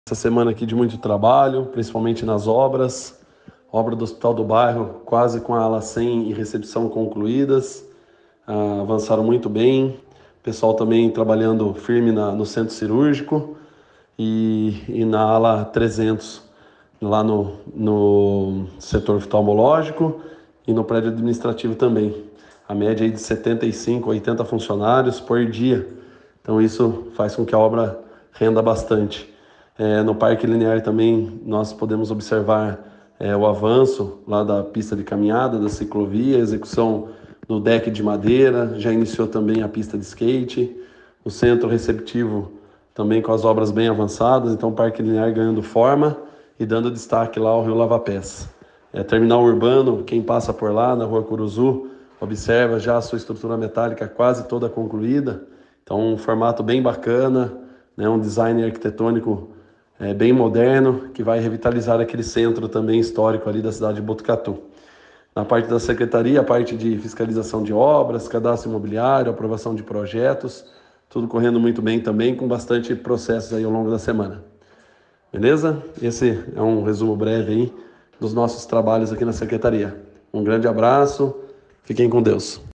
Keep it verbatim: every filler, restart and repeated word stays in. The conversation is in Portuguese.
Essa semana aqui de muito trabalho, principalmente nas obras. Obra do Hospital do Bairro, quase com a ala cem e recepção concluídas. Ah, avançaram muito bem. O pessoal também trabalhando firme na, no centro cirúrgico e, e na ala trezentos, lá no, no setor oftalmológico e no prédio administrativo também. A média aí de setenta e cinco, oitenta funcionários por dia. Então isso faz com que a obra renda bastante. É, no Parque Linear também nós podemos observar é, o avanço lá da pista de caminhada, da ciclovia, a execução do deck de madeira, já iniciou também a pista de skate, o centro receptivo também com as obras bem avançadas, então o Parque Linear ganhando forma e dando destaque lá ao Rio Lava-Pés. É, terminal urbano, quem passa por lá na Rua Curuzu, observa já a sua estrutura metálica quase toda concluída, então um formato bem bacana, né, um design arquitetônico é, bem moderno, que vai revitalizar aquele centro também histórico ali da cidade de Botucatu. Na parte da secretaria, a parte de fiscalização de obras, cadastro imobiliário, aprovação de projetos, tudo correndo muito bem também, com bastante processos aí ao longo da semana. Beleza? Esse é um resumo breve aí dos nossos trabalhos aqui na secretaria. Um grande abraço, fiquem com Deus.